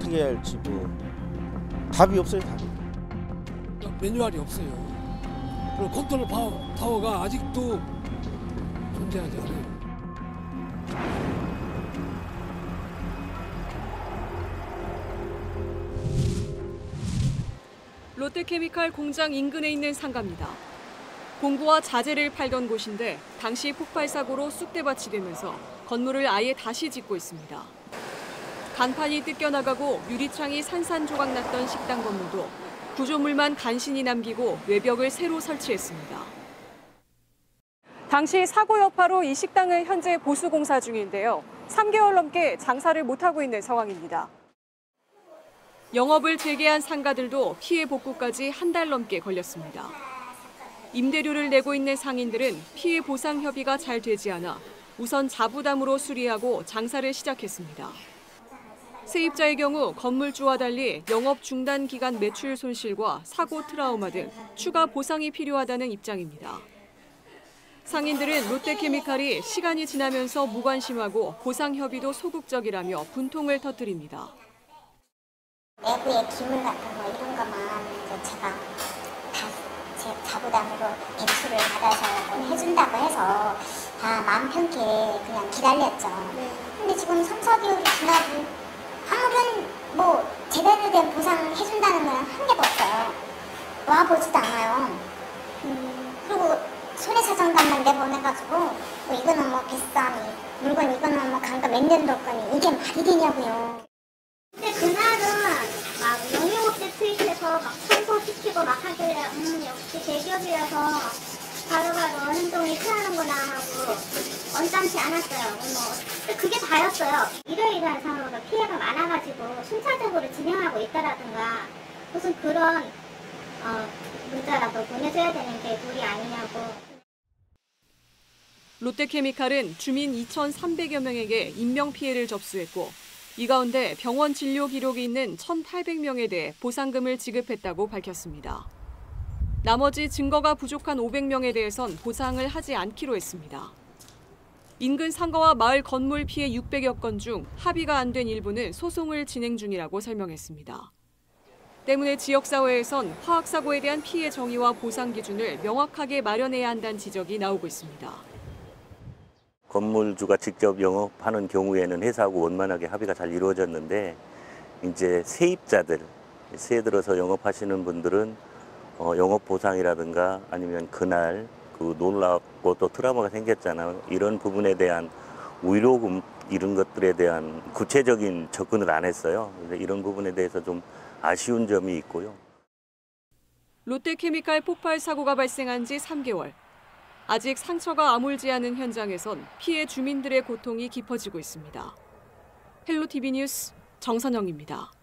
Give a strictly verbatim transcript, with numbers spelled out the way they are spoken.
어떻게 해야 할지 뭐 답이 없어요, 답이. 매뉴얼이 없어요. 그리고 컨트롤 파워, 파워가 아직도 존재하지 않아요. 롯데케미칼 공장 인근에 있는 상가입니다. 공구와 자재를 팔던 곳인데 당시 폭발 사고로 쑥대밭이 되면서 건물을 아예 다시 짓고 있습니다. 간판이 뜯겨나가고 유리창이 산산조각 났던 식당 건물도 구조물만 간신히 남기고 외벽을 새로 설치했습니다. 당시 사고 여파로 이 식당은 현재 보수 공사 중인데요. 삼 개월 넘게 장사를 못하고 있는 상황입니다. 영업을 재개한 상가들도 피해 복구까지 한 달 넘게 걸렸습니다. 임대료를 내고 있는 상인들은 피해 보상 협의가 잘 되지 않아 우선 자부담으로 수리하고 장사를 시작했습니다. 세입자의 경우 건물주와 달리 영업 중단 기간 매출 손실과 사고 트라우마 등 추가 보상이 필요하다는 입장입니다. 상인들은 롯데케미칼이 시간이 지나면서 무관심하고 보상 협의도 소극적이라며 분통을 터뜨립니다. 내부의 기물 같은 거 이런 것만 이제 제가 다 제 자부담으로 대출을 받아서 해준다고 해서 다 마음 편하게 그냥 기다렸죠. 근데 지금 삼, 사 개월이 지나도 아무런 뭐 제대로 된 보상을 해준다는 건 한 개도 없어요. 와보지도 않아요. 음, 그리고 손해사정단만 내보내가지고 뭐 이거는 뭐 비싸니 물건 이거는 뭐 강가 몇 년도 거니 이게 말이 되냐고요. 근데 그날은 막 영유업체 트윗해서 막 청소시키고 막 하길래 음 역시 대기업이라서 바로바로 행동이 필요하는구나 하고 언짢지 않았어요. 뭐 그게 다였어요. 이러이러한 상황으로 피해가 많아가지고 순차적으로 진행하고 있다라든가 무슨 그런 어, 문자라도 보내줘야 되는 게 도리 아니냐고. 롯데케미칼은 주민 이천삼백여 명에게 인명피해를 접수했고 이 가운데 병원 진료 기록이 있는 천팔백 명에 대해 보상금을 지급했다고 밝혔습니다. 나머지 증거가 부족한 오백 명에 대해선 보상을 하지 않기로 했습니다. 인근 상가와 마을 건물 피해 육백여 건 중 합의가 안 된 일부는 소송을 진행 중이라고 설명했습니다. 때문에 지역사회에선 화학사고에 대한 피해 정의와 보상 기준을 명확하게 마련해야 한다는 지적이 나오고 있습니다. 건물주가 직접 영업하는 경우에는 회사하고 원만하게 합의가 잘 이루어졌는데 이제 세입자들, 새해 들어서 영업하시는 분들은 어, 영업 보상이라든가 아니면 그날 그 놀랍고 또 트라우마가 생겼잖아요. 이런 부분에 대한 위로금 이런 것들에 대한 구체적인 접근을 안 했어요. 이런 부분에 대해서 좀 아쉬운 점이 있고요. 롯데케미칼 폭발 사고가 발생한 지 삼 개월. 아직 상처가 아물지 않은 현장에선 피해 주민들의 고통이 깊어지고 있습니다. 헬로티비 뉴스 정선영입니다.